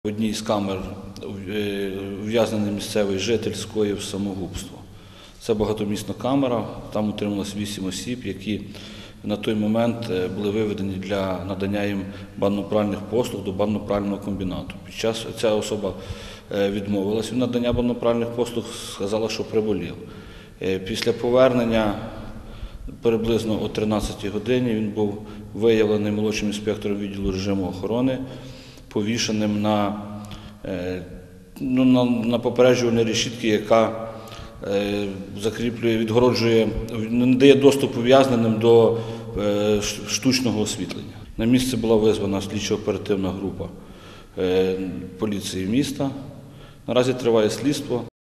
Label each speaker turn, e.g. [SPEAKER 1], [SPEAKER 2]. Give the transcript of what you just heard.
[SPEAKER 1] В одній з камер ув'язнений місцевий житель скоїв самогубство. Це багатомісна камера, там утрималось 8 осіб, які на той момент були виведені для надання їм банно-пральних послуг до банно-прального комбінату. Ця особа відмовилась від надання банно-пральних послуг, сказала, що приболів. Після повернення приблизно о 13-й годині він був виявлений молодшим інспектором відділу режиму охорони, повішеним на попереджувальній решітці, яка закріплює, відгороджує, не дає доступ ув'язненим до штучного освітлення. На місце була визвана слідчо-оперативна група поліції міста. Наразі триває слідство.